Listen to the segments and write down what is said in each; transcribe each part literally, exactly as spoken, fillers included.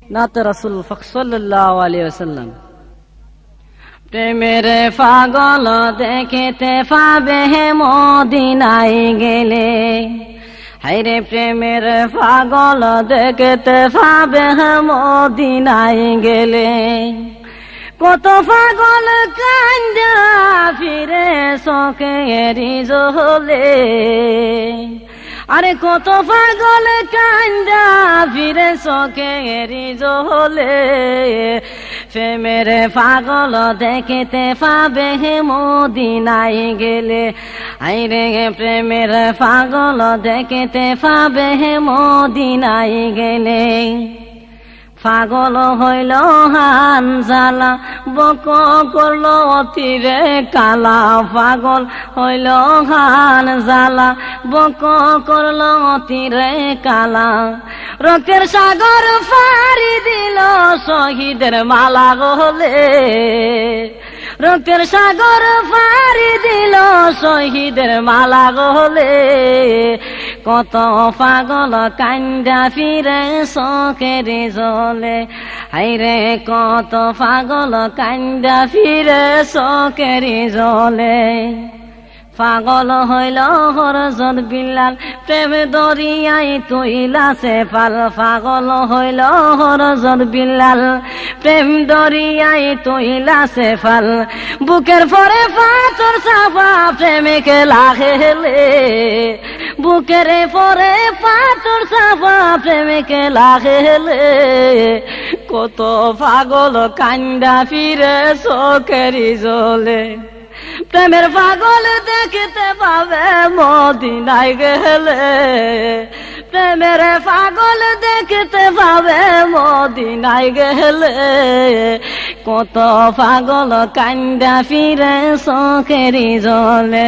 নাতে রাসূল সাল্লাল্লাহু আলাইহি ওয়াসাল্লাম। প্রেমের পাগল দেখিতে পাবে মদিনায় গেলে, হায়রে প্রেমের পাগল দেখিতে পাবে মদিনায় গেলে। কত পাগল কান্দা ফিরে চোখেরি জলে, আরে কত পাগল কান্দা ফিরে চোখেরি জলে। প্রেমের পাগল দেখিতে পাবে মদিনায় গেলে, আইরে প্রেমের পাগল দেখিতে পাবে মদিনায় গেলে। পাগল হইল হানজালা বক করল অতিরে কালা, পাগল হইল হানজালা বক করল অতিরে কালা। রক্তের সাগর ফারি দিল শহীদের মালা গলে, রক্তের সাগর ফারি দিল শহীদের মালা গলে। কত পাগল কান্দা ফিরে চোখের জলে, হায়রে কত পাগল কান্দা ফিরে চোখের জলে। পাগল হইল হরজত বিলাল প্রেম দরিয়াই তুইলাছে পাল, পাগল হইল হরজত বিলাল প্রেম দরিয়াই তুইলাছে পাল। বুকের পরে পাথর চাপা প্রেমিকে লাগেলে, বুকের পরে পাথর চাপা প্রেমিকে লাগেলে। কত পাগল কান্দা ফিরে চোখের জলে, প্রেমের পাগল দেখিতে পাবে মদিনায় গেলে। প্রেমের পাগল দেখিতে পাবে মদিনায় গেলে। কত পাগল কান্দা ফিরে চোখের জলে।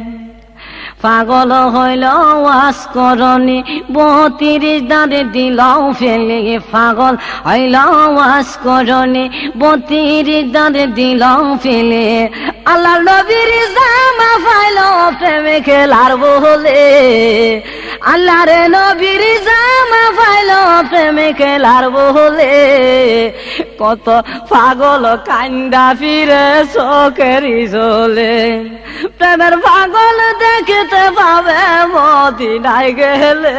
পাগল হইল ওয়াস করনি বত্রিশ দাঁড়ে দিল ফেলে, পাগল হইল ওয়াস করনি বত্রিশ দাঁড়ে দিল ফেলে। আল্লাহ নবীর জামা পাইল প্রেমে খেলার বলে, আল্লাহর নবীর জামা পাইল প্রেমে খেলার বলে। কত পাগল কান্দা ফিরে চোখের জলে, প্রেমের পাগল দেখিতে পাবে মদিনায় গেলে।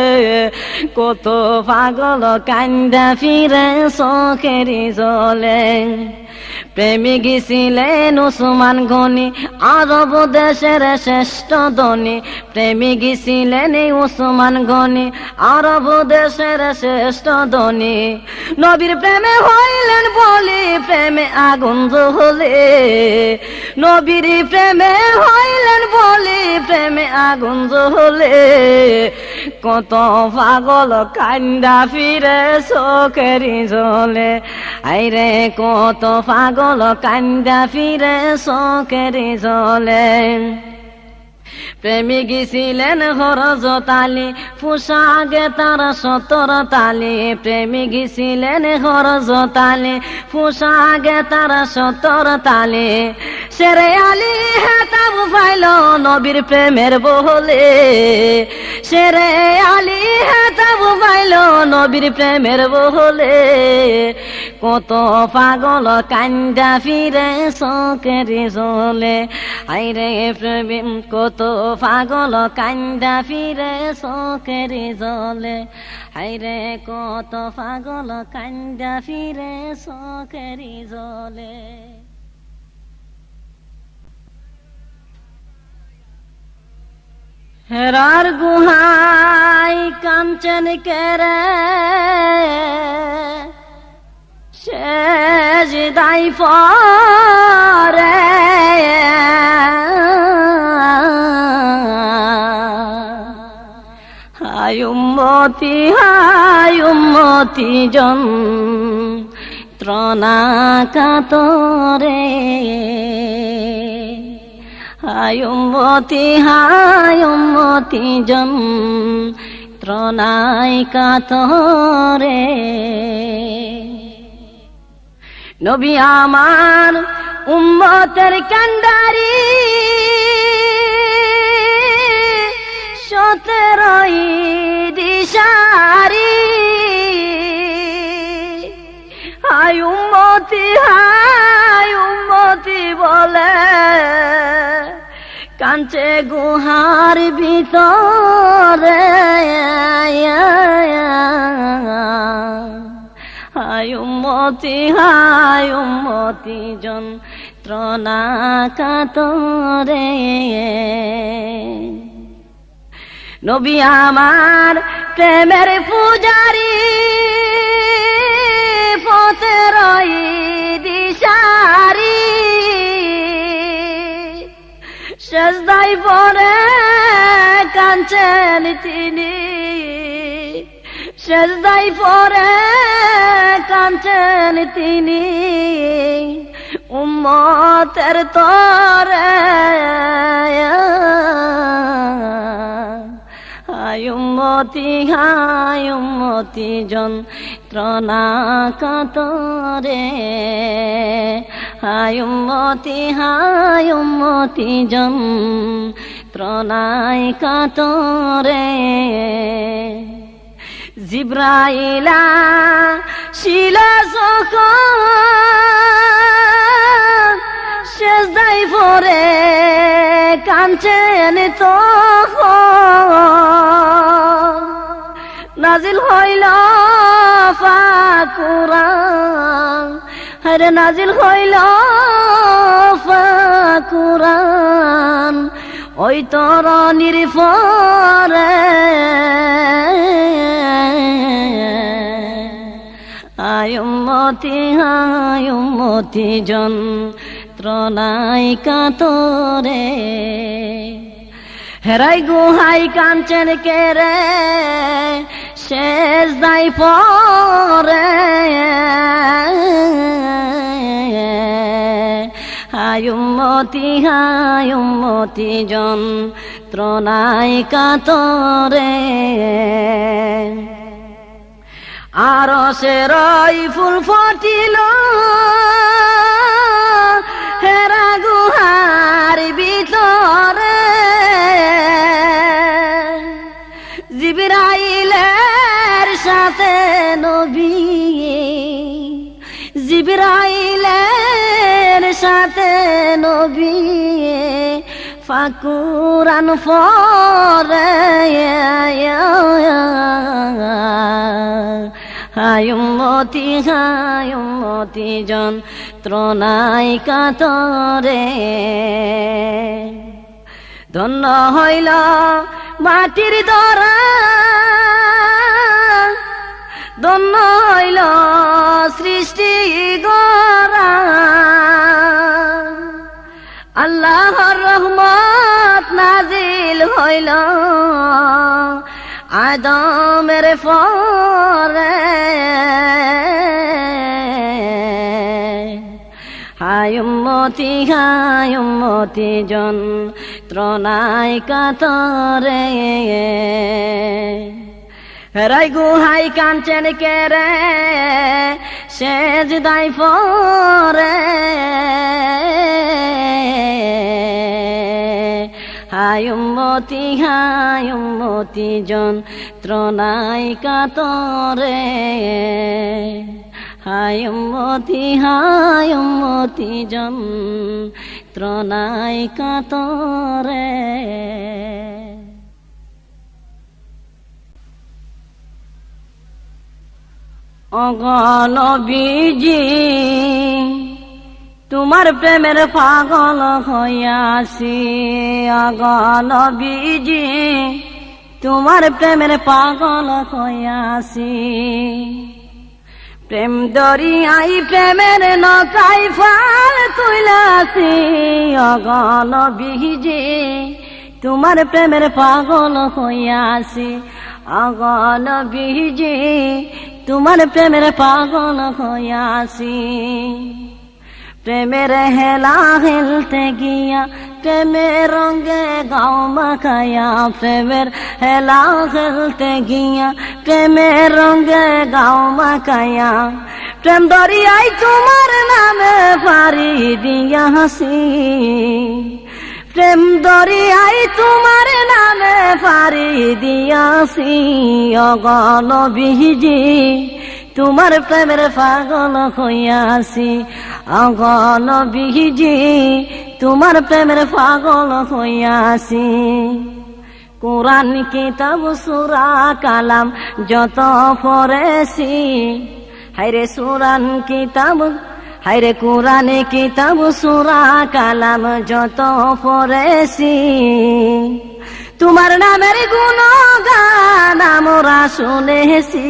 কত পাগল কান্দা ফিরে চোখের জলে। প্রেমিক ছিলেন উসমান গনি আরব দেশের শ্রেষ্ঠ ধনী, প্রেমিক ছিলেন উসমান গনি আরব দেশের শ্রেষ্ঠ ধনী। নবীর প্রেমে হইলেন বলি প্রেমে আগুন জ্বলে, নবীর প্রেমে হইলেন বলি প্রেমে আগুন জ্বলে। কত পাগল কান্দা ফিরে চোখের জলে, আইরে কত পাগল কান্দা ফিরে চোখের জলে। প্রেমিক ছিলেন হরজত আলী পোশাকে তার সতর তালি, প্রেমিক ছিলেন হরজত আলী পোশাকে তার সতর তালি। সেরে আলী হেতাব পাইল নবীর প্রেমের বলে, সেরে আলী হেতাব পাইল নবীর প্রেমের বলে। কত পাগল কান্দা ফিরে চোখের জলে, আইরে প্রেম কত পাগল কান্দা ফিরে চোখের জলে, হায়রে কত পাগল কান্দা ফিরে চোখের জলে। হেরার গুহাই কাঞ্চন কেরে শেষ দাই পরে, হায় উম্মতি হায় উম্মতি যন্ত্রণা কাতরে, হায় উম্মতি হায় উম্মতি যন্ত্রণায় কাতরে। নবী আমার উম্মতের কান্ডারি সতেরোই দিশারি, উম্মতি হায় উম্মতি বলে কাঞ্চে গুহার ভিতরে হায় উম্মতি হায় উম্মতি যন্ত্রণা কাতরে নবী আমার প্রেমের পূজারি পথের দিশারি সেজদাই পড়ে কাঞ্চেন তিনি সেজদাই পড়ে কাঞ্চেন তিনি উম্মতের তরে হায় উম্মতি হায় উম্মতি যন্ত্রণা কাতরে হায় উম্মতি হায় উম্মতি যন্ত্রণায় কাতরে জিব্রাইলা শিলা যখন সেজদাই পড়ে কাঞ্চেন তখন নাজিল হইল ফাকুরান হরে নাজিল হইল ফাকুরান ওই তরণীর পরে হায় উম্মতি হায় উম্মতি যন্ত্রণায় কাতরে হেরাই গুহাই কাঞ্চন কেরে সেজদাই পড়ে হায় উম্মতি হায় উম্মতি যন্ত্রণায় কাতরে আরশের ফুল ফুটিল হেরা গুহার ভিতরে জিবরাইলের সাথে নবী জিবরাইলের সাথে নবী ফাকুরান পড়ে হায় উম্মতি হায় উম্মতি যন্ত্রণায় কাতরে ধন্য হইল মাটির দরা ধন্য হইল সৃষ্টি গড়া আল্লাহর রহমত নাজিল হইল আদমের পরে হায় উম্মতি হায় উম্মতি যন্ত্রণায় কাতরে হেরাই গুহাই কাঞ্চন কেরে সেজদাই পড়ে হায় উম্মতি হায় উম্মতি যন্ত্রণায় কাতরে হায় উম্মতি হায় উম্মতি যন্ত্রণায় কাতরে অগনবীজি তোমার প্রেমের পাগল হইয়াছি অগনবীজি তোমার প্রেমের পাগল হইয়াছি প্রেম দরিয়াই প্রেমের নৌকাই ফাল তুইলাছি অগনবীজি তোমার প্রেমের পাগল হইয়াছি অগনবীজি তোমার প্রেমের পাগল হইয়াছি প্রেমের হেলা হেলতে গিয়া প্রেমের রঙে গাও মাখায়া প্রেমের হেলা হেলতে গিয়া প্রেমের রঙে গাও মাখায়া প্রেম দরিয়াই তোমার নামে পারি দিয়া হাসি প্রেম দরিয়াই তোমার নামে পারি দিয়াছি অগনবীজি তোমার প্রেমের পাগল হইয়াছি ওগো নবীজি তোমার প্রেমের পাগল হইয়াছি কুরআন কিতাব সূরা কালাম যত পড়েছি হায়রে সুরান কিতাব হায়রে কুরআন কিতাব সূরা কালাম যত পড়েছি তোমার নামের গুণগান আমরা শুনেছি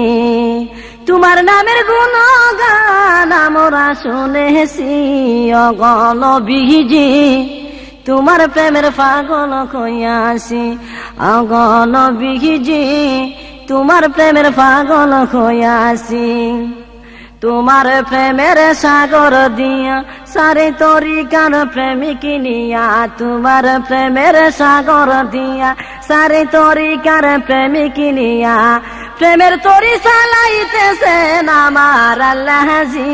তোমার নামের গুণগান আমরা শুনেছি ওগো নবীজি তোমার প্রেমের পাগল হইয়াছি ওগো নবীজি তোমার প্রেমের পাগল হইয়াছি তোমার প্রেমের সাগর দিয়া সারে তরিকার প্রেমিক নিয়া তোমার প্রেমের সাগর দিয়া সারে তরিকার প্রেমিক নিয়া প্রেমের তরি চালাইতেছেন আমার আল্লাহজি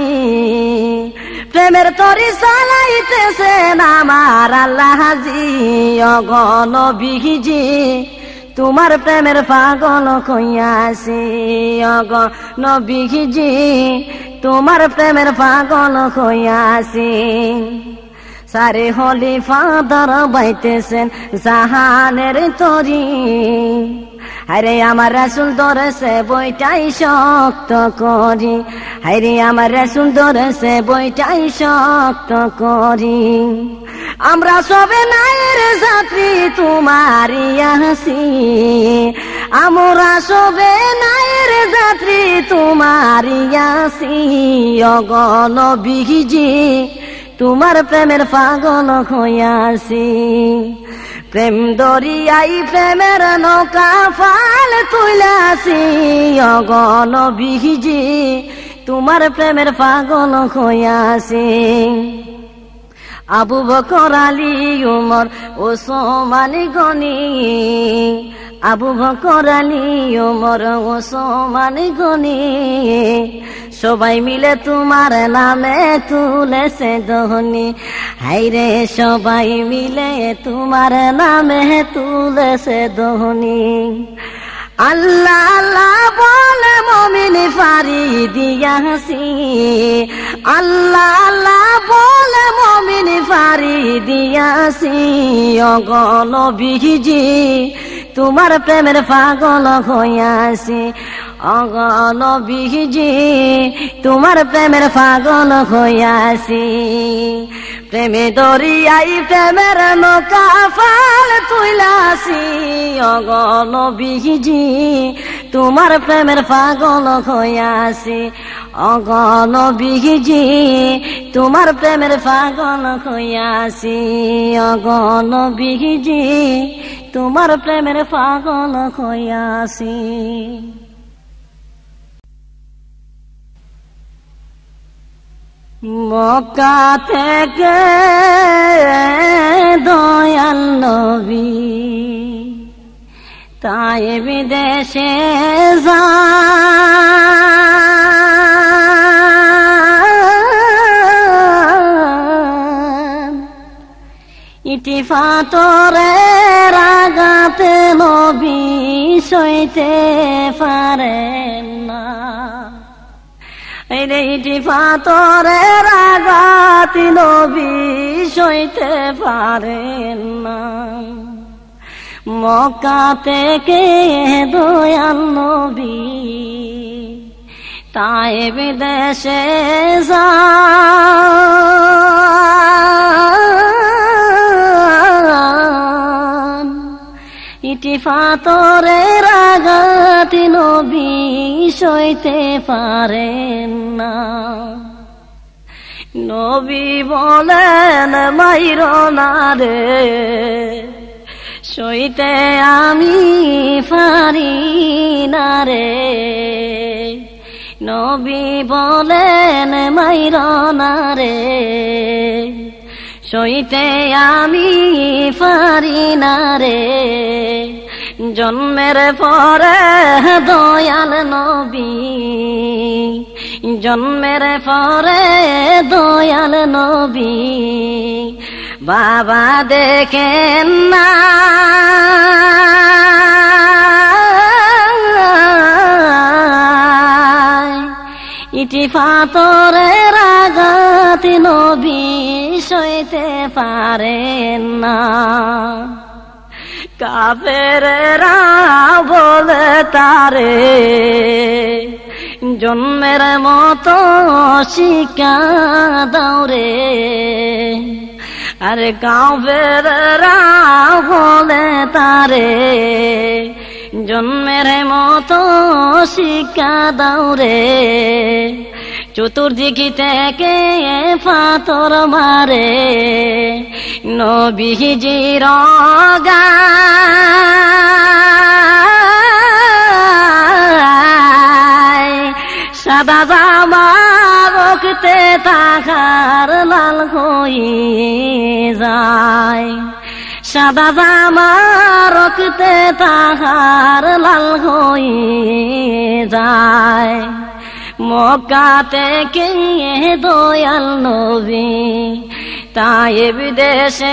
প্রেমের তরি চালাইতেছেন আমার আল্লাহজি ওগো নবীজি তোমার প্রেমের পাগল হইয়াছি ওগো নবীজি তোমার প্রেমের পাগল হইয়াছি সারে খলিফা দর বাইতেছেন জাহানের তরি হায়রে আমার রাসূল ধরেছে বইটাই শক্ত করি হায়রে আমার রাসূল ধরেছে বইটাই শক্ত করি আমরা সবে নায়ের যাত্রী তোমারই আসি আমরা সবে নায়ের যাত্রী তোমারই আসি ওগো নবীজি তোমার প্রেমের পাগল হইয়াছি প্রেম দরিয়াই প্রেমের নৌকা ফাল তুইলাছি ওগো নবীজি তোমার প্রেমের পাগল হইয়াছি আবু বকর আলী উমর ওসমান গনি আবু বকর আলী উমর ওসমান গনি সবাই মিলে তোমার নামে তুলেছে ধ্বনি হায়রে সবাই মিলে তোমার নামে তুলেছে ধ্বনি আল্লাহ আল্লাহ বলে মুমিন ফারি দিয়াছি আল্লাহ আল্লাহ বলে মুমিন ফারি দিয়াছি ওগো নবীজি তোমার প্রেমের পাগল হইয়াছি ওগো নবীজি তোমার প্রেমের পাগল হইয়াছি প্রেমে দরিয়াই প্রেমের নৌকা ফাল তুইলাছি ওগো নবীজি তোমার প্রেমের পাগল হইয়াছি ওগো নবীজি তোমার প্রেমের পাগল হইয়াছি ওগো নবীজি তোমার প্রেমের পাগল হইয়াছি মক্কা থেকে দয়াল নবী তাই বিদেশে যান ইটি পাথরের আঘাতে নবী সইতে পারেন না ইটি পাথরের আঘাত নবী সইতে পারেন না মক্কা থেকে দয়াল নবী তাই বিদেশে যান ইটি পাথরের আঘাত নবী সইতে পারেন না নবী বলেন মাইর না রে সইতে আমি পারি না রে নবী বলেন মাইর না রে সইতে আমি পারি না রে জন্মের পরে দয়াল নবী জন্মের পরে দয়াল নবী বাবা দেখেন না ইটি পাথরের আঘাত নবী সইতে পারেন না। কাফেরেরা বলে তারে জন্মের মতো শিক্ষা দাও রে। আরে কাফেরেরা বলে তারে জন্মের মতো শিক্ষা দাও রে। চতুর্দিক থেকে পাথর মারে নবীজির গায়, সাদা জামা রক্তে তাহার লাল হয়ে যায়, সাদা জামা রক্তে তাহার লাল হয়ে যায়। মক্কা থেকে দয়াল নবী তায়েব দেশে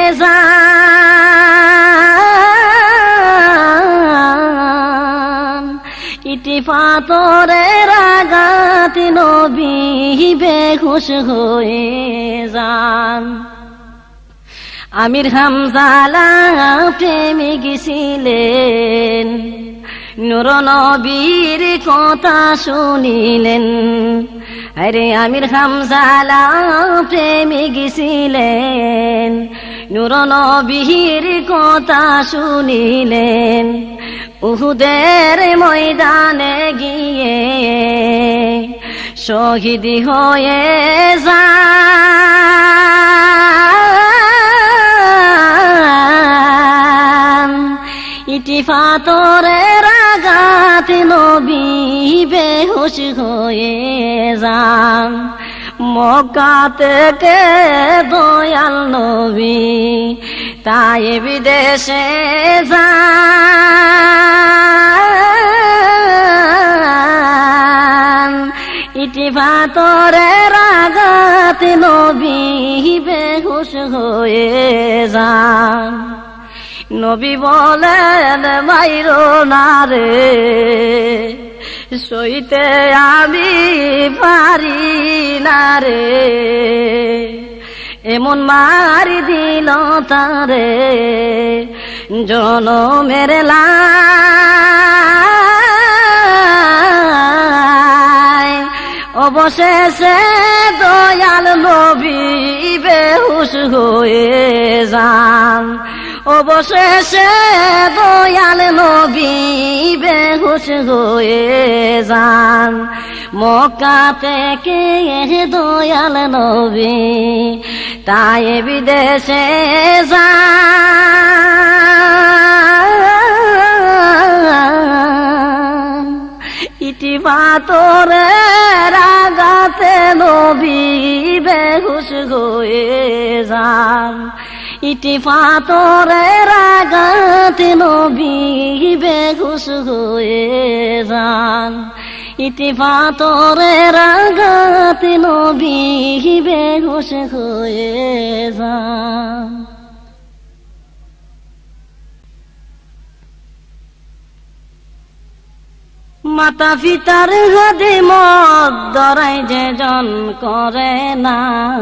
যান, ইটি পাথরের আঘাত নবী বেহুশ হয়ে যান। আমির হামজালা প্রেমিক ছিলেন, নূর নবীর কথা শুনিলেন। আরে আমির হামজালা প্রেমিক ছিলেন, নূর নবীর কথা শুনিলেন। উহুদের ময়দানে গিয়ে শহীদ হয়ে যান, ইটি পাথরের আঘাত নবী বেহুশ হয়ে যান। মক্কা থেকে দয়াল নবী তায়েব দেশে যান, ইটি পাথরের আঘাত নবী বেহুশ হয়ে যান। নবী বলেন মাইরো না রে, সইতে আমি পারি না রে। এমন মারি দিল তারে জনমের লাই, অবশেষে দয়াল নবী বেহুশ হয়ে যান, অবশেষে দয়াল নবী বেহুশ হয়ে যান। মক্কা থেকে দয়াল নবী তায়েব দেশে যান, ইটি পাথরের আঘাতে নবী বেহুশ হয়ে যান, ইটি পাথরের আঘাতে নবী বেহুশ হয়ে যান, ইটি পাথরের আঘাতে নবী বেহুশ হয়ে যান। মাতা পিতার হাতে মত ধরাই যে জন করে না,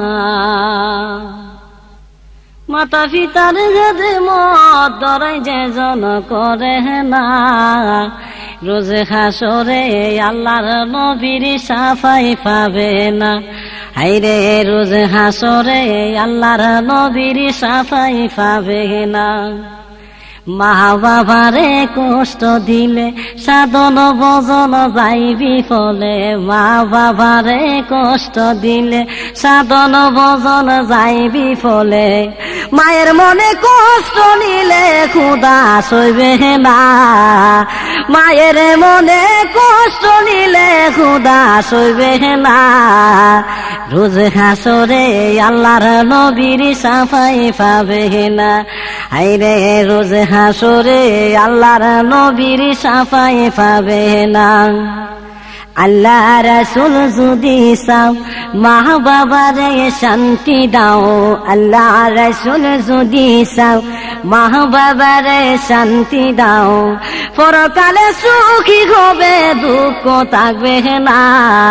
মাতা পিতার হাতে মত ধরাই যে জন করে না। রোজ হাসরে আল্লাহর নবীর সাফাই পাবে না, হাইরে রোজ হাসরে আল্লাহর নবীর সাফাই পাবে না। মা বাবারে কষ্ট দিলে সাধন ভজন যাইবি ফলে, মা বাবারে কষ্ট দিলে সাধন ভজন যাইবি ফলে। মায়ের মনে কষ্ট নিলে ক্ষুধা সইবে না, মায়ের মনে কষ্ট নিলে ক্ষুধা সইবে না। রোজ হাসরে আল্লাহর নবীর সাফাই পাবে না, হাইরে রোজ হাসরে আল্লাহর নবীর সাফাই পাবে না। আল্লাহ রাসূল যদি চাও মা বাবারে শান্তি দাও, আল্লাহ রাসূল যদি চাও মা বাবারে শান্তি দাও। পরকালে সুখী হবে দুঃখ থাকবে না,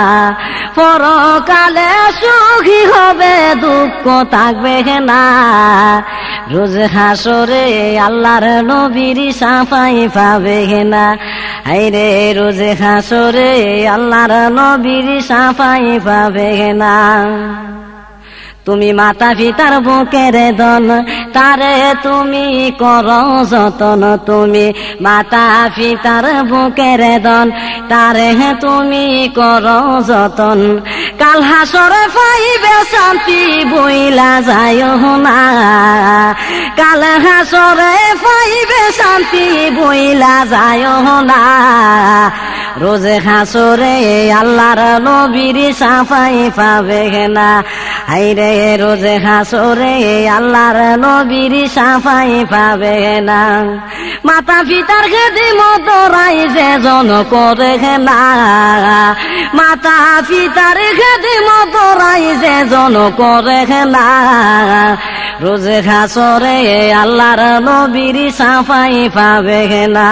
পরকালে সুখী হবে দুঃখ থাকবে না। রোজ হাসরে আল্লাহর নবীর সাফাই পাবে না, হায়রে রোজ হাসরে আল্লাহর নবীর সাফাই পাবে না। তুমি মাতা পিতার বুকের ধন, তারে তুমি করো যতন, তুমি মাতা পিতার বুকের ধন, তারে তুমি করো যতন। কাল হাসরে পাইবে শান্তি বইলা যায় না, কাল হাসরে পাইবে শান্তি বইলা যায় না। রোজ হাসরে আল্লাহর নবীর সাফাই পাবে না, হায়রে রোজ হাসরে আল্লাহর নবীর সাফাই পাবে না। মাতা পিতার খেদমত রাই যে জন করে না, মাতা পিতার খেদমত রাই যে জন করে না। রোজ হাসরে আল্লাহর নবীর সাফাই পাবে না।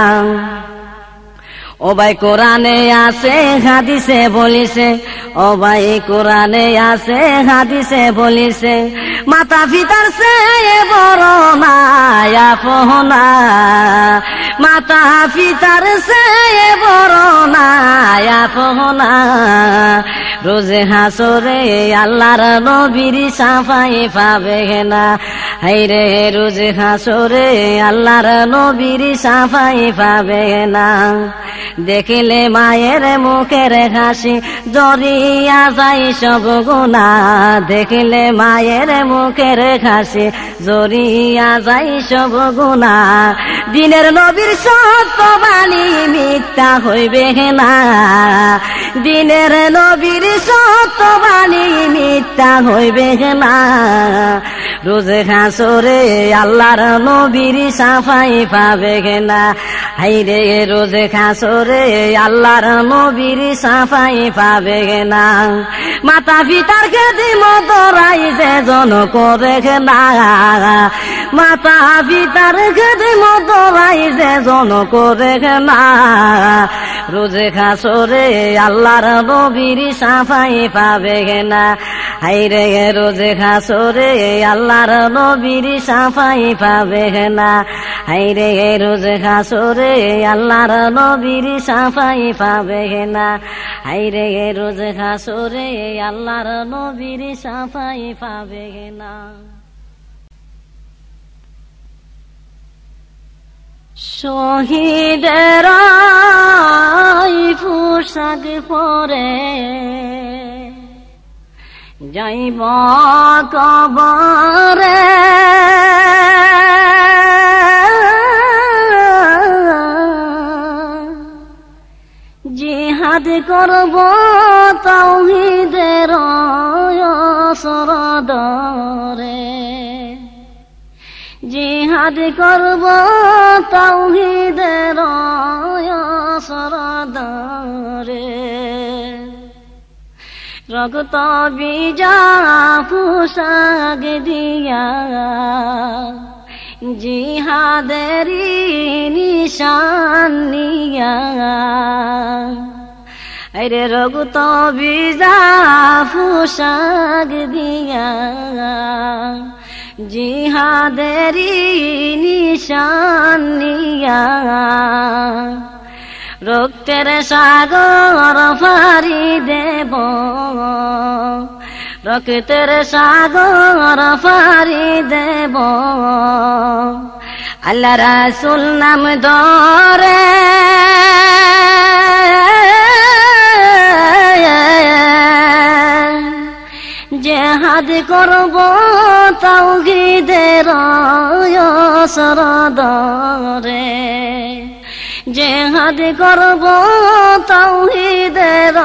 ও ভাই কোরআনে আছে হাদিসে বলিছে, ও ভাই কোরআনে আছে হাদিসে বলিছে, মাতা পিতার চেয়ে বড় মায়া আপনা, মাতা পিতার চেয়ে বড় মায়া আপনা। রোজ হাসরে আল্লাহর নবীর সাফাই পাবে না, হায়রে রোজ হাসরে আল্লাহর নবীর সাফাই পাবে না। দেখিলে মায়ের মুখের হাসি জড়িয়া যাই সব গুনাহ, দেখিলে মায়ের মুখের হাসি জড়িয়া যাই সব গুনাহ। দিনের নবীর সত্য বাণী মিথ্যা হইবে না, দিনের নবীর সত্য বাণী মিথ্যা হইবে না। রোজ হাসরে আল্লাহর নবীর সাফাই পাবে না, হায়রে রোজ হাসরে আল্লাহর নবীর সাফাই পাবে না। মাতা পিতার খেদমত রাই যে জন করে না, মাতা পিতার খেদমত রাই যে জন করে না। রোজ হাসরে আল্লাহর নবীর সাফাই পাবে না, হায়রে রোজ হাসরে আল্লাহর নবীর সাফাই পাবে না, হায়রে রোজ হাসরে আল্লাহর নবীর সাফাই পাবে না, হায়রে রোজ হাসরে আল্লাহর নবীর সাফাই পাবে না। শহীদেরা পোশাক পরে যাইব কবরে, জিহাদ করব তাওহীদের সরদরে, জিহাদ করব তাওহীদের সরদরে। রক্ত বিজা পোশাক দিয়া জিহাদেরি নিশান নিয়া, আরে রক্ত বিজা পোশাক দিয়া জিহাদেরি নিশান নিয়া। রক্তের সাগর পাড়ি দেব, রক্তের সাগর পাড়ি দেব, আল্লাহ রাসূল নাম ধরে জিহাদ করব তাওহীদের সরদরে, জিহাদ করব তাওহীদের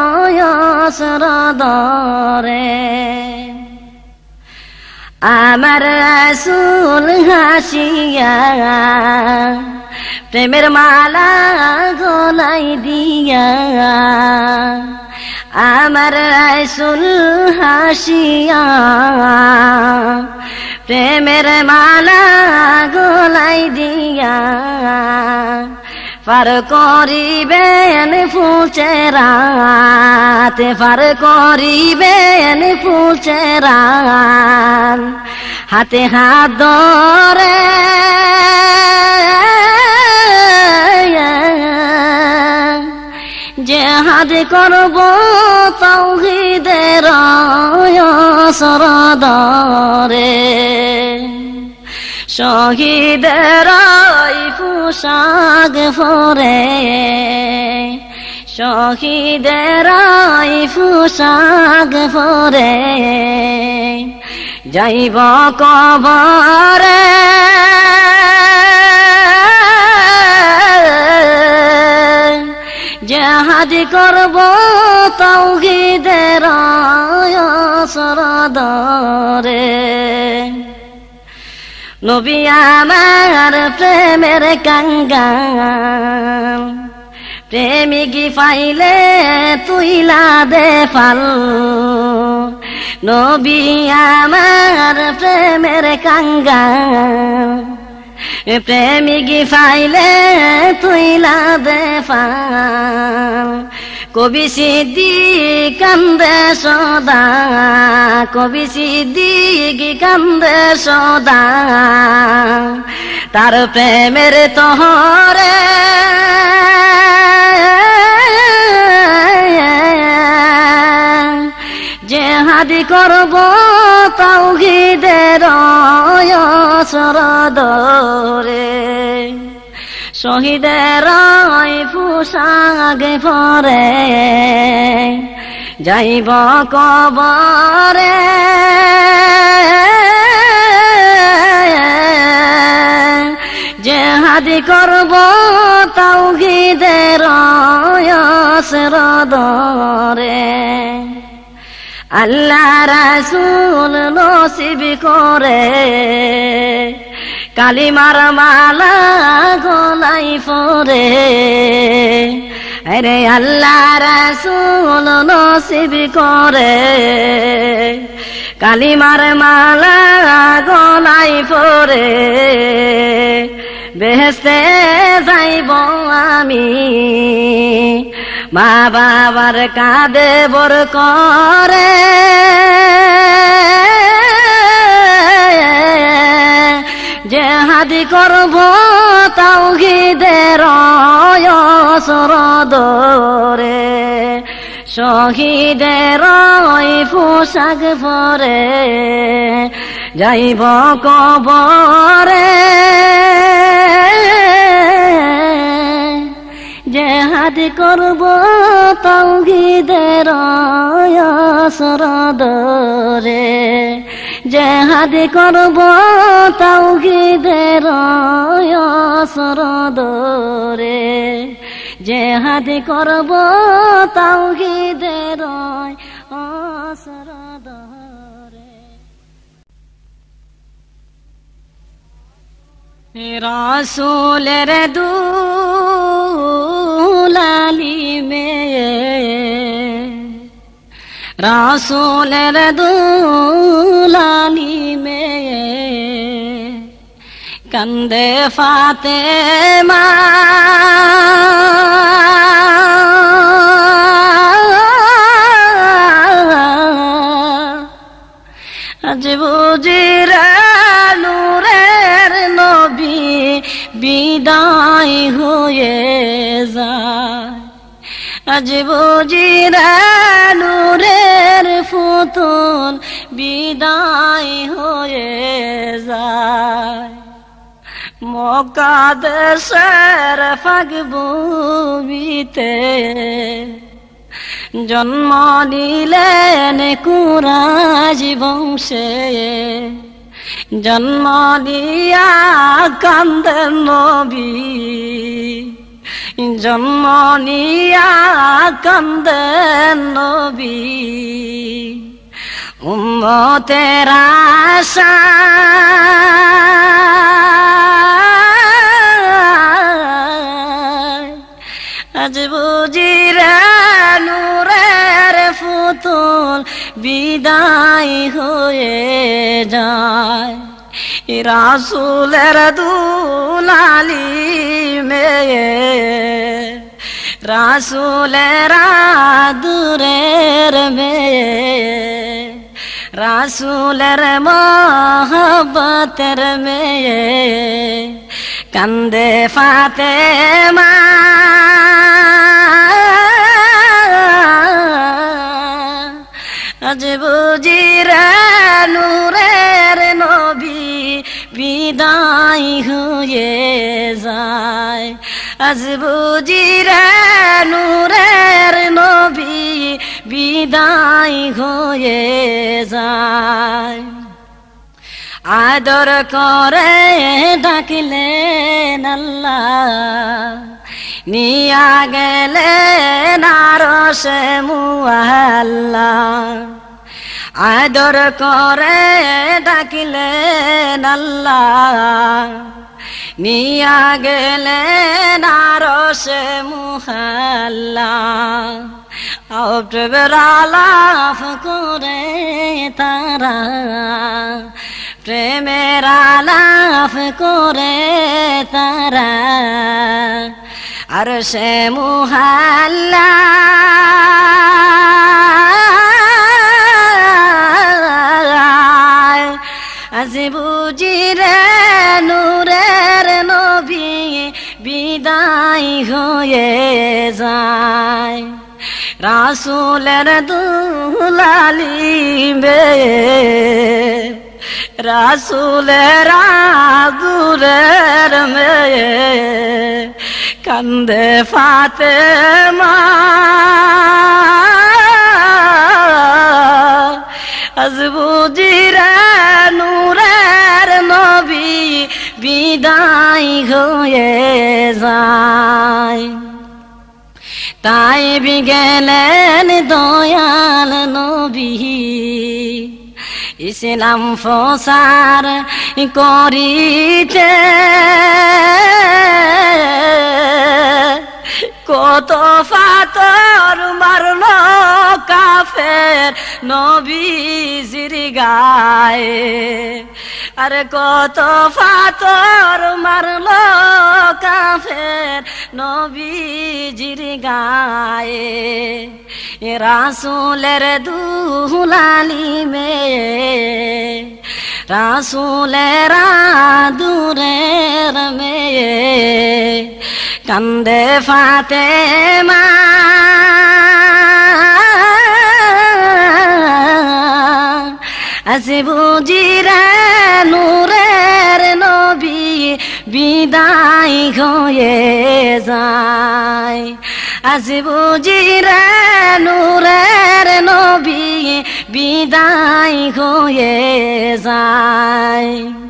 সরদরে। আমার রাসূল হাসিয়া প্রেমের মালা গলাই দিয়া, আমার রাসূল হাসিয়া প্রেমের মালা গলাই দিয়া, পার করিবেন ফুলছে রাত, পার করিবেন ফুলছে রাত, হাতে হাত ধরে জেহাদ করব তাওহীদের সরদরে, শহীদের পোশাক পরে, শহীদের পোশাক পরে যাইব কবরে, জেহাদ করব তাওহীদের সরদরে। নবী আমার প্রেমের কাঙ্গাল, প্রেমিক পাইলে তুইলা দে ফাল, নবী আমার প্রেমের কাঙ্গাল, প্রেমিক পাইলে তুইলা দে ফাল, কবি সিদ্দিক কান্দে সদা, কবি সিদ্দিক কান্দে সদা, তার প্রেমের তহরে জেহাদ করব তাওহীদের সরদরে, শহীদের পোশাক পরে যাইব কবরে, জেহাদ করব তাওহীদের সরদরে। আল্লাহ রাসূল নসিব করে কালিমার মালা গলাই পরে, আরে আল্লাহ রাসূল নসিব করে কালিমার মালা গলাই পরে, বেহেশতে যাইব আমি, মা বাবার কাঁদে বর করে, জেহাদ করব তাওহীদের সরদরে, শহীদের পোশাক পরে যাইব কবরে, জেহাদ করব তাওহীদের সরদরে, জেহাদ করব তাওহীদের সরদরে, জেহাদ করব তাওহীদের সরদরে। রাসূলের দুলালি মেয়ে, রাসূলের দুলালি মেয়ে, কান্দে ফাতেমা, আজ বুঝি নূরের নবী বিদায় হয়ে যায়, আজ বুঝি নূরের ফুতুল বিদায় হয়ে যায়, মক্কা দেশের ফাগবুবিতে জন্ম নিলেন কুরাইশ বংশে, জন্ম দিয়া কান্দেন নবী, জন্ম নিয়া কান্দেন নবী, উম্মতের আশা আজ বুঝি নূরের ফুতুল বিদায় হয়ে যায়, রাসূলের দুলালি মেয়ে রাসূলের আদরের মেয়ে রাসূলের মহব্বতের মেয়ে কান্দে ফাতেমা আজ বুঝি রে নূরের নবী বিদায় হয়ে যায় আজ বুঝি রে নূরের নবী বিদায় হয়ে যায় আদর করে ডাকিলেন আল্লাহ নিয়া গেলেন আরশে মুআল্লা আদর করে ডাকিলেন আল্লাহ নিয়া গেলেন আরশে মুআল্লা প্রেমের আলাপ করে তারা প্রেমের আলাপ করে তারা আরশে মুআল্লা আজ বুঝি রে নূরের নবী বিদায় হয়ে যায় রাসূলের দুলালি মেয়ে রাসূলের আদরের মেয়ে কান্দে ফাতেমা আজ বুঝি রে নূরের নবী বিদায় হয়ে যায় তাই গেলেন দয়াল নবী ইসলাম প্রচার করিতে কত ফাতর মারল কাফের নবীজির গায়ে আরে কত ফাতর মারল কাফের নবীজির গায়ে রাসূলের দুলালি মেয়ে রাসূলের আদরের মেয়ে কান্দে ফাতেমা আজ বুঝি রে নূরের নবী বিদায় হয়ে যায় আজ বুঝি রে নূরের নবী বিদায় হয়ে যায়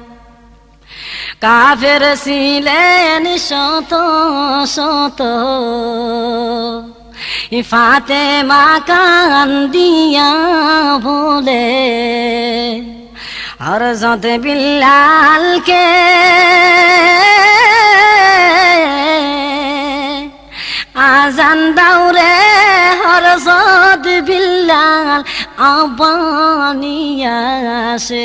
কাফের ছিলেন শত শত ফাতেমা কান্দিয়া বলে হযরত বিল্লালকে আজান দাও রে হযরত বিল্লাল আবানিয়া আসে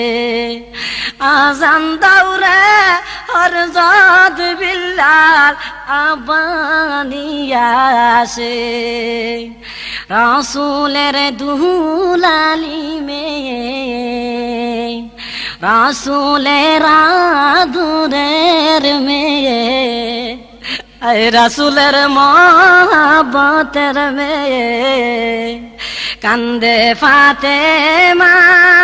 আজান দাও রে হযরত বিল্লাল আবানিয়া আসে রাসূলের দুলালি মেয়ে রাসূলের আদরের মেয়ে রাসূলের মহব্বতের মেয়ে কান্দে ফাতেমা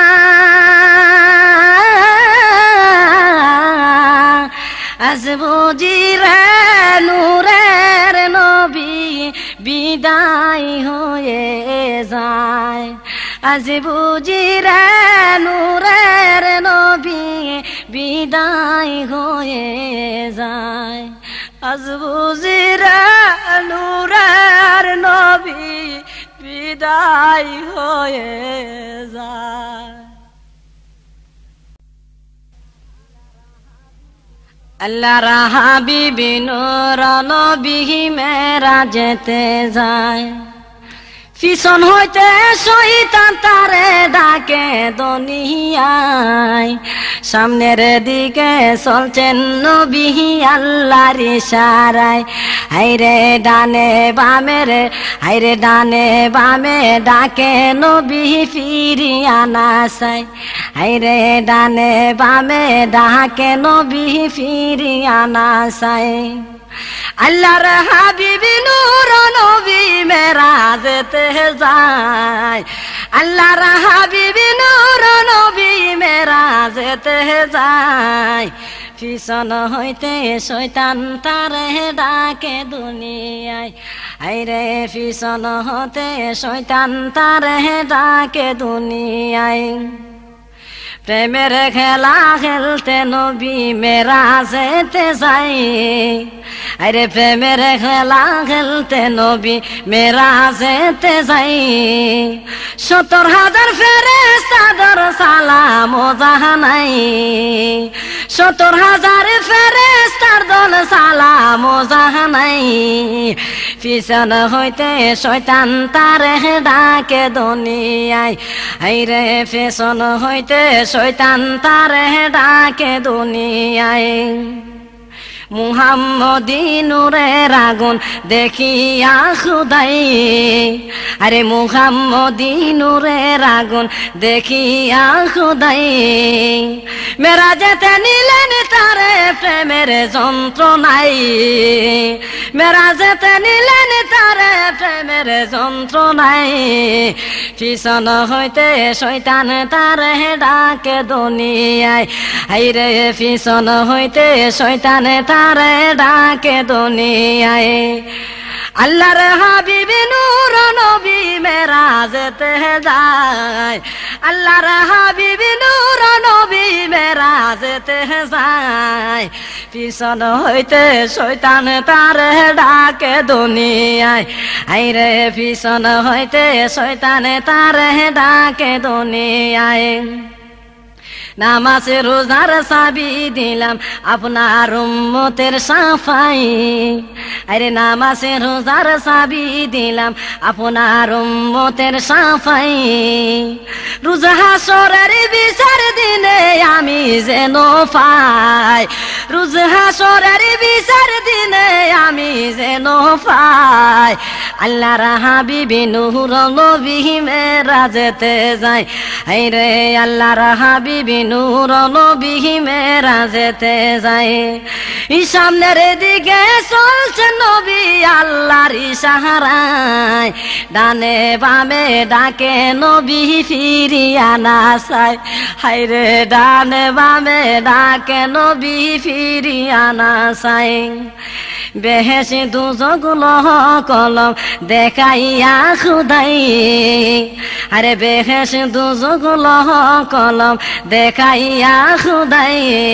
আজ বুঝি রে নূরের নবী বিদায় হয়ে যায় আজ বুঝি রে নূরের নবী বিদায় হয়ে যায় আজ বুঝি রে নূরের নবী বিদায় হয়ে যায় আল্লাহর হাবিব নূর নবী মেরাজেতে যায় পিছন হইতে শয়তান তারে ডাকে দুনিয়ায়, সামনের দিকে চলছেন নবী আল্লাহর ইশারায়। হাইরে ডানে বামে রে, হাইরে ডানে বামে ডাকে নবী ফিরিয়া না চায়, হাইরে ডানে বামে ডাকে নবী ফিরিয়া না চায়। আল্লাহর হাবিব নূর নবী মেরাজেতে যায়, আল্লাহর হাবিব নূর নবী মেরাজেতে যায়। পিছন হইতে শয়তান তারে ডাকে দুনিয়ায়, হায়রে পিছন হতে শয়তান তারে ডাকে দুনিয়ায়। প্রেমের খেলা খেলতে নবী মেরাজেতে যাই, আরে প্রেমের খেলা খেলতে নবী মেরাজেতে যাই। সত্তর হাজার ফেরেশতাদের সালাম জানাই, সত্তর হাজার ফেরেশতার দল সালাম জানাই। পিছন হইতে শয়তান তারে ডাকে দুনিয়ায়, হায়রে পিছন হইতে শয়তান তারে ডাকে দুনিয়ায়। মুহাম্মদী নূরের আগুন দেখিয়া খুদাই, আরে মুহাম্মদী নূরের আগুন দেখিয়া খুদাই। মেরাজেতে নিলেন তারে প্রেমের যন্ত্রণাই, মেরাজেতে নিলেন তারে প্রেমের যন্ত্রণাই। পিছন হইতে শয়তান তারে ডাকে দুনিয়ায়, হায়রে পিছন হইতে শয়তান তারে ডাকে দুনিয়ায়। আল্লাহর হাবিব নূর নবী মেরাজেতে যায়, আল্লাহর হাবিব নূর নবী মেরাজেতে যায়। পিছন হইতে শয়তান তারে ডাকে দুনিয়ায়, হায়রে পিছন হইতে শয়তান তারে ডাকে দুনিয়ায়। নামাজে রোজার চাবি দিলাম আপনার উম্মতের সাফাই, আরে নামাজে রোজার চাবি দিলাম আপনার উম্মতের সাফাই। রোজা হাসরের বিচার দিনে আমি যেন পাই, রোজা হাসরের বিচার দিনে আমি যেন পাই। আল্লাহর হাবিব নূর নবী মেরাজেতে যায়, হায়রে আল্লাহর হাবিব নূর নবী মেরাজেতে যায়। সামনের দিকে চলছে নবী আল্লাহর ইশারায়, ডানে বামে ডাকে নবী ফিরিয়া না চায়, হায়রে ডানে বামে ডাকে নবী ফিরিয়া না চায়। বেহেশত দুজক লহ কলম দেখাইয়া খুদাই, আরে বেহেশত দুজক লহ কলম দেখাইয়া খুদাই।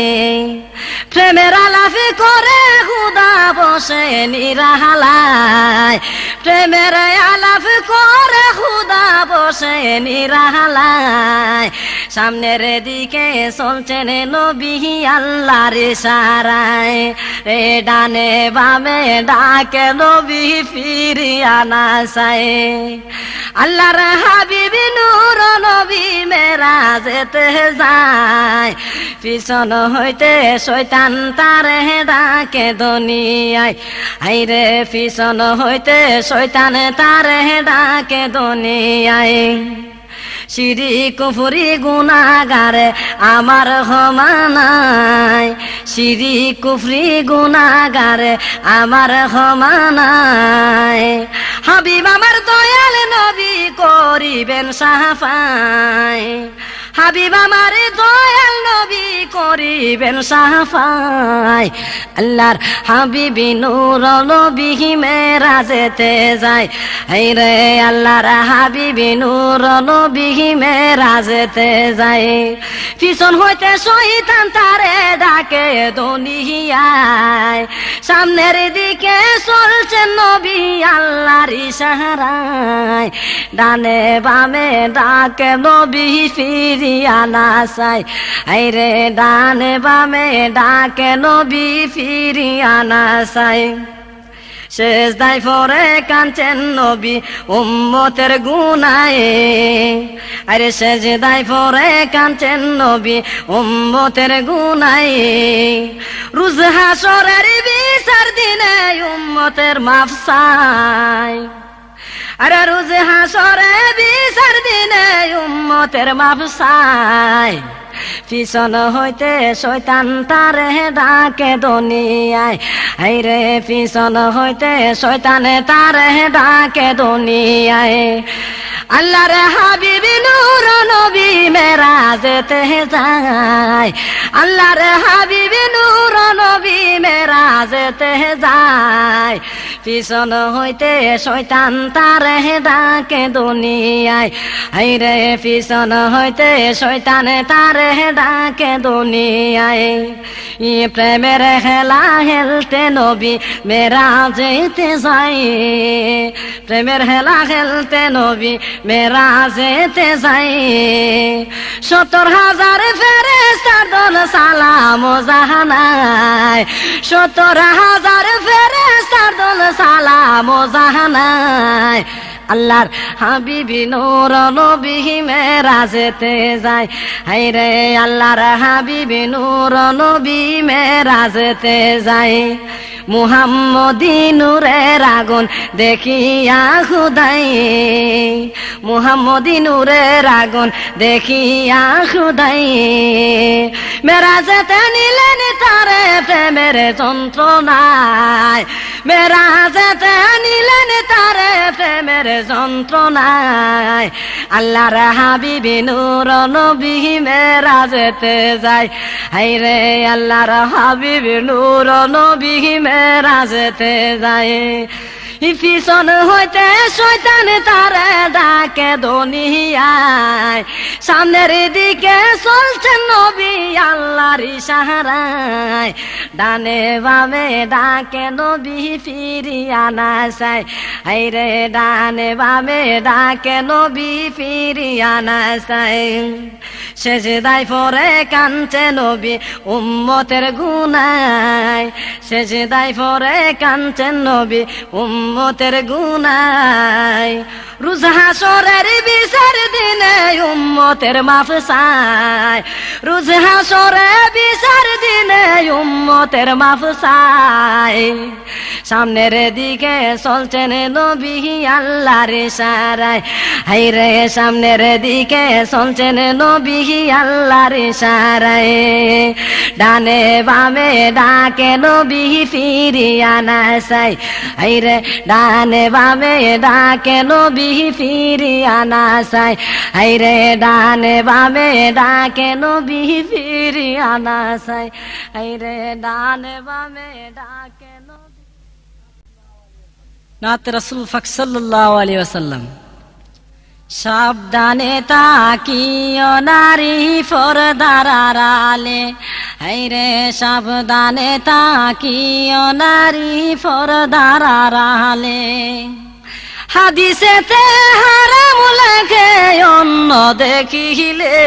প্রেমের আলাপে করে খুদা বসে নিরালায়, প্রেমের আলাপ করে খুদা বসে নিরালায়। সামনের দিকে চলছেন নবী আল্লাহর ইশারায়, রে ডানে বামে ডাকে নবী ফিরিয়া না চায়। আল্লাহর হাবিব নূর নবী মেরাজেতে যায়, পিছন হইতে শয়তান তারে ডাকে দুনিয়ায়, হায়রে পিছন হইতে শয়তান তারে ডাকে দুনিয়ায়। শিরিক কুফরি গুনাহগারে আমার ক্ষমানাই, শিরিক কুফরি গুনাহগারে আমার ক্ষমানাই। হাবিব আমার দয়াল নবী করিবেন সাফাই, হাবিব আমার দয়াল নবী করিবেন সাফাই। আল্লাহর হাবিব নূর নবী মেরাজেতে যায়, হায়রে আল্লাহর হাবিব নূর নবী মেরাজেতে যায়। পিছন হইতে শয়তান তারে ডাকে দুনিয়ায়, সামনের দিকে চলছে নবী আল্লাহর ইশারায়, ডানে বামে ডাকে নবী ফিরিয়া না চায়, হায়রে ডানে বামে ডাকে নবী ফিরিয়া না চায়। সেজদায় পড়ে কাঁদছেন নবী উম্মতের গুনাহে আরে সেজদায় পড়ে কাঁদছেন নবী উম্মতের গুনাহে রোজ হাসরের বিচার দিনে উম্মতের মাফ চায় আরে রোজ হাসরের বিচার দিনে উম্মতের মাফ চায় পিছন হইতে শয়তান তারে ডাকে দুনিয়ায় হায়রে পিছন হইতে শয়তানে তারে ডাকে দুনিয়ায় আল্লাহর হাবিব নূর নবী মেরাজেতে যায় আল্লাহর হাবিব নূর নবী মেরাজেতে যায় পিছন হইতে শয়তান তারে ডাকে দুনিয়ায় হায়রে পিছন হইতে শয়তানে তারে ডাকে দুনিয়ায় ই প্রেমের খেলা খেলতে নবী মেরাজেতে যায় প্রেমের খেলা খেলতে নবী মেরাজেতে যায় সত্তর হাজার ফেরেশতার দল সালাম জাহানায় সত্তর হাজার ফেরেশতার দল সালাম জাহানায় আল্লাহর হাবিবি নূর নবী মেরাজেতে যায় হায়রে আল্লাহর হাবিবি নূর নবী মেরাজেতে যায় মুহাম্মদী নূরের আগুন দেখিয়া খুদাই মুহাম্মদী নূরের আগুন দেখিয়া খুদাই মেরাজেতে নিলেন তারে প্রেমের যন্ত্রণায় মেরাজেতে নিলেন তারে প্রেমের যন্ত্রণায় আল্লাহর হাবিবি নূর নবী মেরাজেতে যায় হায়রে আল্লাহর হাবিবি নূর নবী মেরাজেতে যায় পিছন হইতে শয়তান তারে ডাকে দুনিয়ায় সামনের দিকে চলছেন নবী আল্লাহর ইশারায় ডানে বামে ডাকে নবী ফিরিয়া না চায় হায়রে ডানে বামে ডাকে নবী ফিরিয়া না চায় সেজদায় পড়ে কাঁদছে নবী উম্মতের গুনায় সেজদায় পড়ে কাঁদছেন নবী উম্মতের গুনায় রোজ হাসরের বিচার দিনে উম্মতের মাফ চায় রোজ হাসরের বিচার দিনে উম্মতের মাফ চায় সামনের দিকে চলছেন নবী আল্লাহর ইশারায় হায়রে সামনের দিকে চলছেন নবী আল্লাহর ইশারায় ডানে বামে ডাকে নবী ফিরিয়া না চায় হায়রে ডানে বামে ডাকে নবী ফিরিয়া না চায় হায়রে ডানে বামে ডাকে নবী ফিরিয়া না চায় হায়রে ডানে বামে ডাকে নবী নাত রাসূল পাক সাল্লাল্লাহু আলাইহি ওয়াসাল্লাম সাবধানে তাকিও নারী পর্দার আড়ালে হায়রে সাবধানে তাকিও নারী পর্দার আড়ালে হাদিসেতে হারাম লেখে অন্য দেখিলে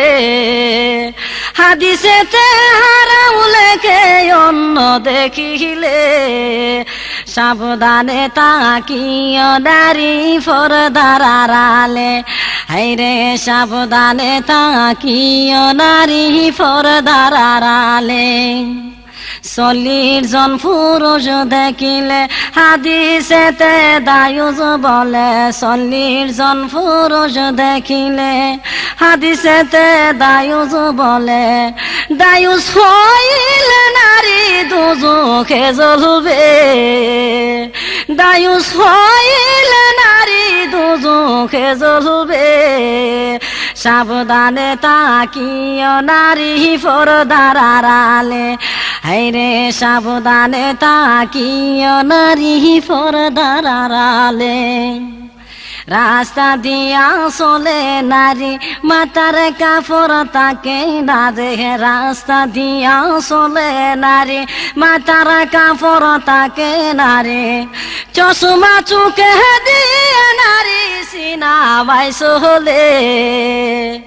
হাদিসেতে হারাম লেখে অন্য দেখিলে সাবধানে তাকিও নারী পর্দার আড়ালে হায়রে সাবধানে তাকিও নারী পর্দার আড়ালে চল্লিশ জন পুরুষ দেখিলে হাদিসেতে দায়ুস বলে চল্লিশ জন পুরুষ দেখিলে হাদিসেতে দায়ুস বলে দায়ুস হইলে নারী দুজখে জ্বলবে দায়ুস হইলে নারী দুজখে জ্বলবে সাবধানে তাকিও নারী পর্দার আড়ালে হায়রে সাবধানে তাকিও নারী পর্দার আড়ালে রাস্তা দিয়া চলে নারী মাথার কাপড় তাকে না দেখে রাস্তা দিয়া চলে নারী মাথার কাপড় তাকে নারী চশমা চুকে দিয়ে নারী সিনা বাই চলে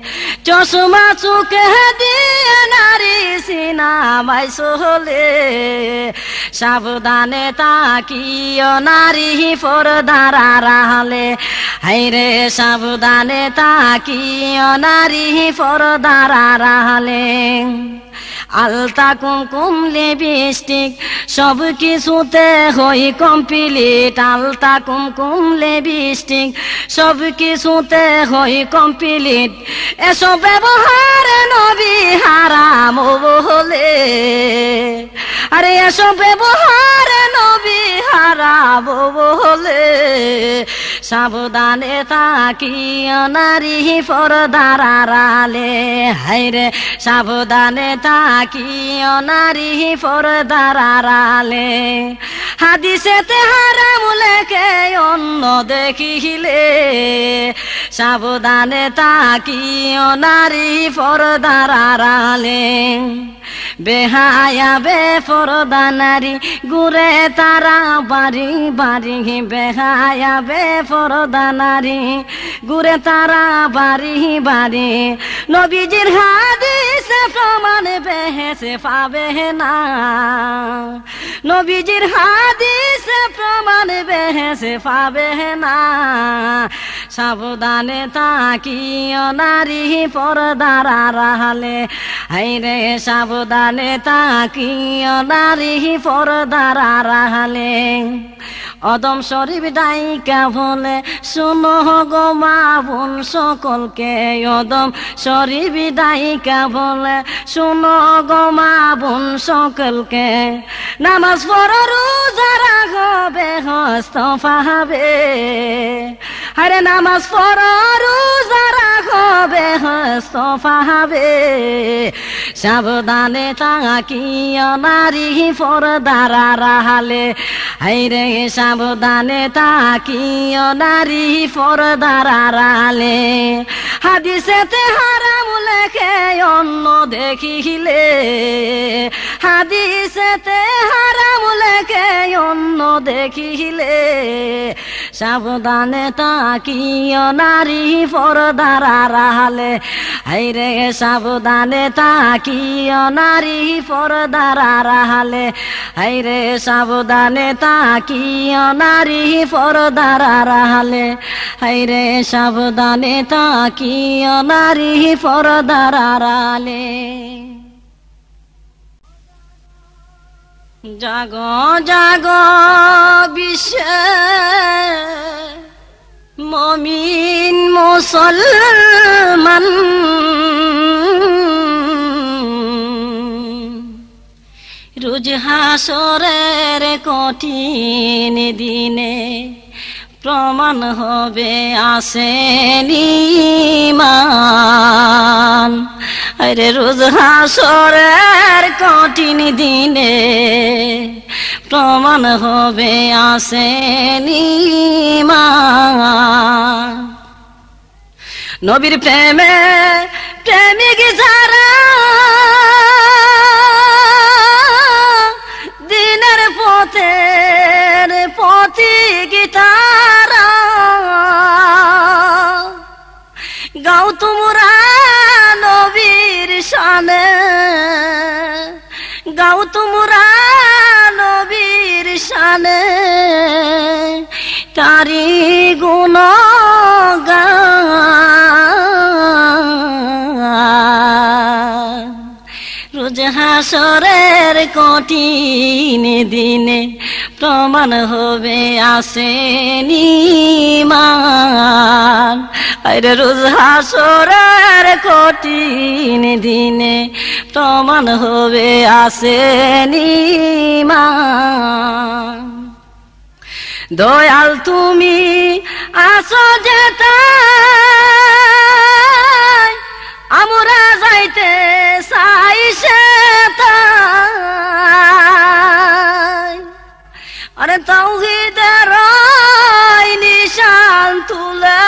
চশমা চোখে দিয়ে নারী সিনামাই চলে সাবধানে তাকিও নারী পর্দার আড়ালে হাইরে সাবধানে তাকিও নারী পর্দার আড়ালে আলতা কুমকুম লিপস্টিক সব কিছুতে হই কমপ্লিট আলতা কুমকুম লিপস্টিক সব কিছুতে হই কমপ্লিট এসব ব্যবহার নবী হারাম বলে আরে এসব ব্যবহার নবী হারাম বলে সাবধানে তাকিও নারী পর্দার আড়ালে হাইরে সাবধানে তাকিও নারী পর্দার আড়ালে হাদিসেতে হারাম লেখে অন্য দেখিলে সাবধানে তাকিও নারী পর্দার আড়ালে বেহায়া বেপরদা নারী ঘুরে তারা বাড়ি বাড়ি বেহায়া বেপরদা নারী ঘুরে তারা বাড়ি বাড়ি নবীজির হাদিসে প্রমাণ বেহেসে পাবে না নবীজির হাদিসে প্রমাণ বেহেসে পাবে না সাবধানে তাকিও নারী পর্দার আড়ালে হাইরে সাবধানে তাকিও নারী পর্দার আড়ালে অদম শরীফ ডাইকা বলে শুনো গো মা বোন সকলকে অদম শরীফ ডাইকা বলে শুনো গো মা বোন সকলকে নামাজ পড়ো রোজা রাখো বেহস্ত পাবে আরে নামাজ পড়ো রোজা রাখো বেহস্ত পাবে সাবধানে তাকিও নারী পর্দার আড়ালে হাইরে সাবধানে তাকিও নারী পর্দার আড়ালে হাদিসেতে হারাম লেখে অন্য দেখিলে হাদিসেতে হারাম লেখে অন্য দেখিলে সাবধানে তাকিও নারী পর্দার আড়ালে হাইরে সাবধানে তাকিও নারী পর্দার আড়ালে হাইরে সাবধানে তাকিও নারী পর্দার আড়ালে হাইরে সাবধানে তাকিও নারী পর্দার আড়ালে জাগো জাগো বিশ্ব মুমিন মুসলমান রোজ হাসরের কঠিন দিনে প্রমাণ হবে আসেনি ঈমান আরে রোজ হাসরের কঠিন দিনে প্রমাণ হবে আসেনি ঈমান নবীর প্রেমে প্রেমিক যারা দিনের পথের পথিক তারা গাও তোমরা নবীর শানে গাও তোমরা নবীর শানে তারি গুণগান রোজ হাসরের কঠিন দিনে প্রমাণ হবে আসেনি ঈমান আরে রোজ হাসরের কঠিন দিনে প্রমাণ হবে আসেনি ঈমান দয়াল তুমি আসো যেতাই আমরা যাইতে চাই সেতাই আরে তাওহীদের নিশান তুলে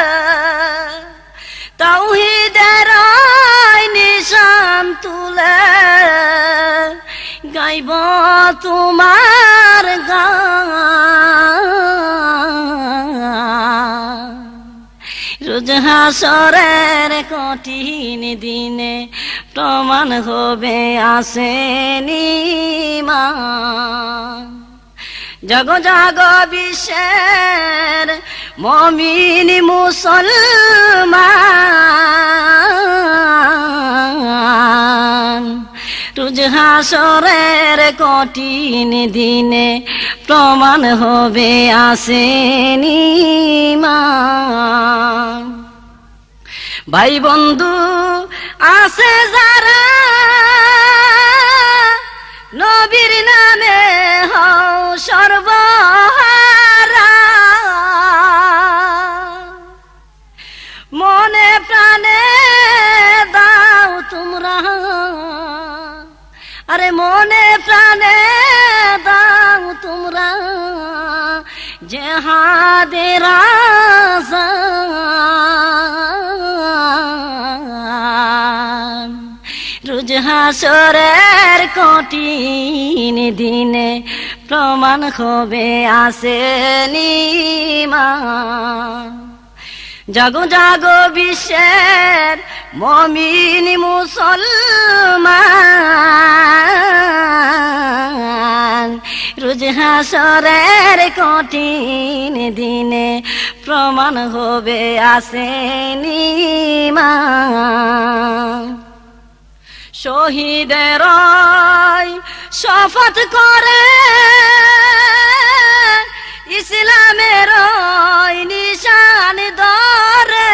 তাওহীদের নিশান তুলে গাইব তোমার গান রোজ রোজ হাসরের কঠিন দিনে প্রমাণ হবে আসেনি ঈমান। জাগো জাগো বিশ্বের মুমিন মুসলমান, রোজ হাসরের কঠিন দিনে প্রমাণ হবে আসেনি ঈমান। ভাই বন্ধু আছে যারা নবীর নামে হও সর্বহারা, মনে প্রাণে দাও তোমরা, আরে মনে প্রাণে দাও তোমরা জিহাদের আযান। রোজ হাসরের কঠিন দিনে প্রমাণ হবে আসেনি ঈমান। জাগো জাগো বিশ্বের মুমিন মুসলমান, রোজ হাসরের কঠিন দিনে প্রমাণ হবে আসেনি ঈমান। শহীদের শপথ করে ইসলামের নিশান ধরে,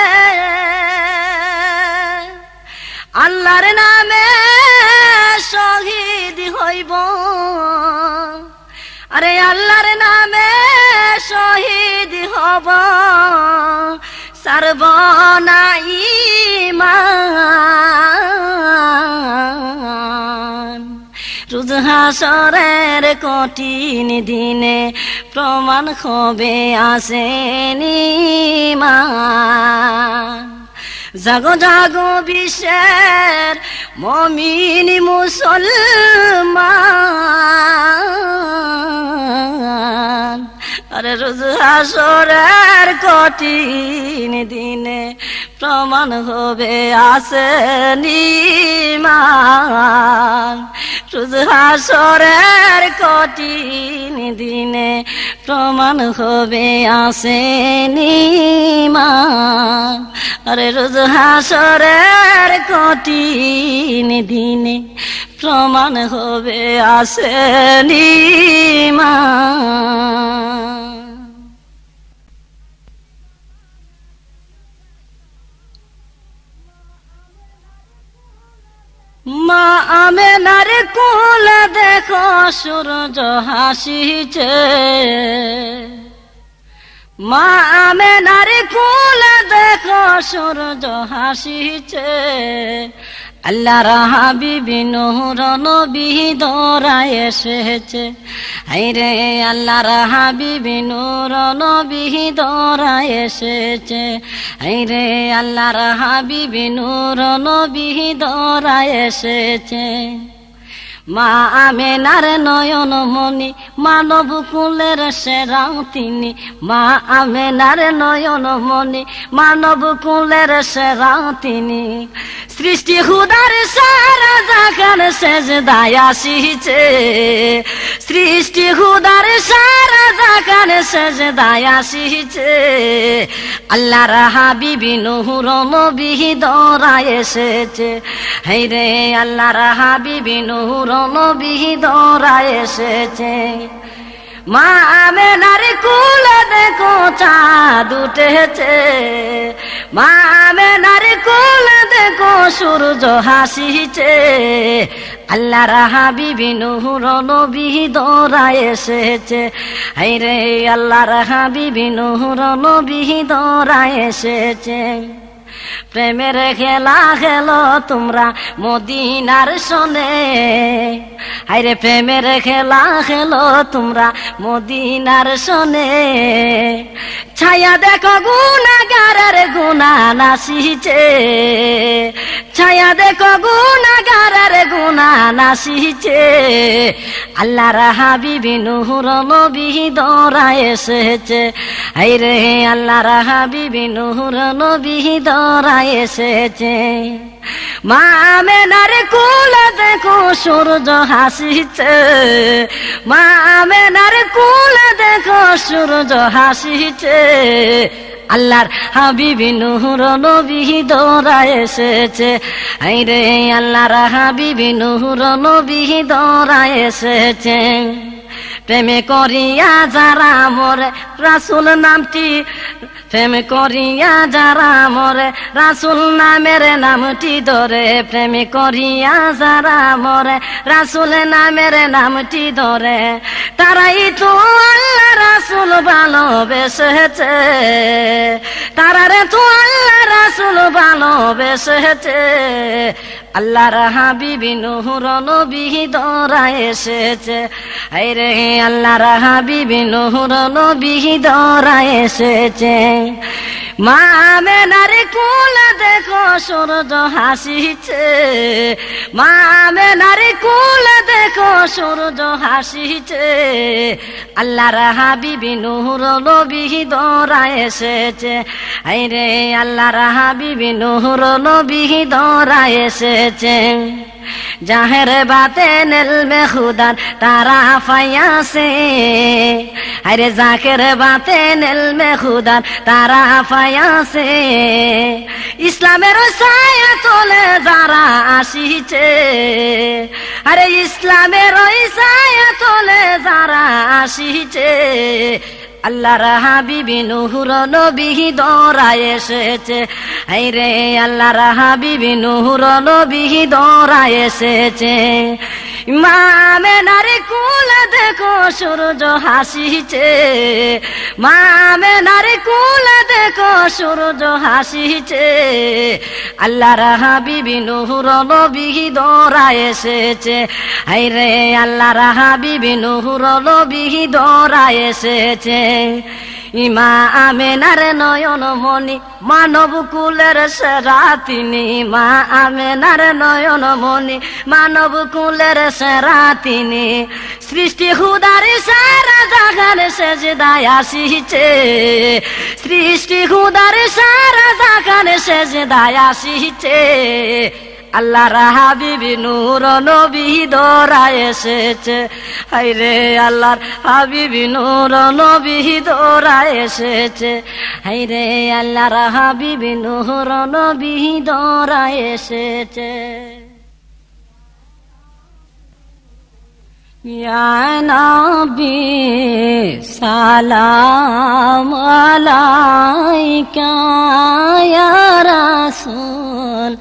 আল্লাহর নামে শহীদ হইব, আরে আল্লাহর নামে শহীদ হব, সারব না ঈমান। রোজ হাসরের কঠিন দিনে প্রমাণ হবে আসেনি ঈমান। জাগো জাগো বিশ্বের মুমিন মুসলমান, আরে রোজ হাসরের কঠিন দিনে প্রমাণ হবে আসেনি ঈমান। রোজ হাসরের কঠিন দিনে প্রমাণ হবে আসেনি ঈমান। আরে রোজ হাসরের কঠিন দিনে প্রমাণ হবে আসেনি ঈমান। মা আমেনার কোলে দেখো সূর্য হাসিছে, মা আমেনার কোলে দেখো সূর্য হাসিছে, আল্লাহর হাবিবি নূর নবী দৌড়ায় এসেছে, হায়রে আল্লাহর হাবিবি নূর নবী দৌড়ায় এসেছে, হায়রে আল্লাহর হাবিবি নূর নবী দৌড়ায় এসেছে। মা আমেনার নয়ন মনি মানব কুলের সেরা তিনি, মা আমেনার নয়ন মনি মানব কুলের সেরা তিনি, সৃষ্টি খুদার সারা জাগান সেজদায় আসিছে, সৃষ্টি খুদার সারা জাগান সেজদায় আসিছে, আল্লাহর হাবিবি নূর নবী দৌড়ায় এসেছে, হায়রে আল্লাহর হাবিবি নূর নবী দৌড়ায় এসেছে। মা আমেনার কোলে দেখো চাঁদ উঠেছে, মা আমেনার কোলে দেখো সূর্য হাসিছে, আল্লাহর হাবিবি নূর নবী দৌড়ায় এসেছে, হায়রে আল্লাহর হাবিবি নূর নবী দৌড়ায় এসেছে। প্রেমের খেলা খেলো তোমরা মদিনার সনে, হায়রে প্রেমের খেলা খেলো তোমরা মদিনার সনে, ছায়া দেখো গুনাহগারের গুনাহ নাচিছে, ছায়া দেখো গুনাহগারের গুনাহ নাসিছে আল্লাহর হাবিবি নূর নবী দরা এসেছে আইরে আল্লাহর হাবিবি নূর নবী দরা এসেছে মা আমেনার কোলে দেখো সূর্য হাসিছে মা আমেনার কোলে দেখো সূর্য হাসিছে আল্লাহর হাবিবি নূর নবী দরা এসেছে আইরে আল্লাহর হাবিবি নূর নবী দরা এসেছে প্রেমে করিয়া যারা মরে রাসূল নামটি প্রেম করিয়া যারা মরে রাসূল নামের নামটি ধরে প্রেম করিয়া যারা মরে রাসূল নামের নামটি ধরে তারাই তো আল্লাহ রাসূল ভালোবেসেছে তারারে তো আল্লাহ রাসূল ভালোবেসেছে আল্লাহর হাবিবি নূর নবী দরা এসেছে আইরে আল্লাহর হাবিবি নূর নবী দরা এসেছে মা আমেনার কোলে দেখো সূর্য হাসিছে মা আমেনার কোলে দেখো সূর্য হাসিছে আল্লাহর হাবিবি নূর নবী দরা এসেছে আইরে আল্লাহর হাবিবি নূর নবী দরা এসেছে জাহের বাতেন ইলমে খুদার তারা ফায়াসে আরে জাকের বাতেন ইলমে খুদার তারা ফায়াসে ইসলামের ছায়া তোলে যারা আসিছে আরে ইসলামের ছায়া তোলে যারা আসিছে আল্লাহর হাবিবি নূর নবী দরা এসেছে আইরে আল্লাহর হাবিবি নূর নবী দরা এসেছে মা আমেনার কোলে দেখো সূর্য হাসিছে মা আমেনার কোলে দেখো সূর্য হাসিছে আল্লাহর হাবিবি নূর নবী দরা এসেছে আইরে আল্লাহর হাবিবি নূর নবী দরা এসেছে ইমা আমেনার নয়ন মনি মানব কুলের সেরা তিনি মা আমেনার নয়ন মনি মানব কুলের সেরা তিনি সৃষ্টি খুদার সারা জাগান সেজদায় আসিছে সৃষ্টি খুদার সারা জাগান সেজদায় আসিছে আল্লাহর হাবিবি নূর নবী দরা এসেছে হায়রে আল্লাহর হাবিবি নূর নবী দরা এসেছে হায়রে আল্লাহর হাবিবি নূর নবী দরা এসেছে ইয়া নবী সালাম আলাইকা ইয়া রাসূল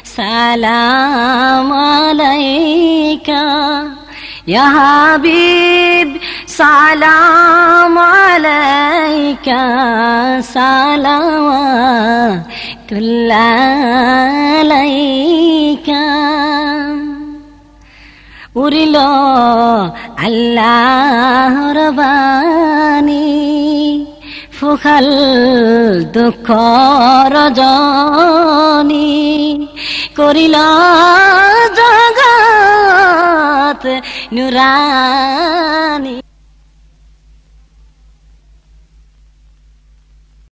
সালাম আলাইকা ইয়া হাবিব সালাম আলাইকা সালাওয়াতুল্লাহ আলাইকা উরিল আল্লাহর বাণী ফুখাল দুঃখ রজনী করিল জগৎ নুরানি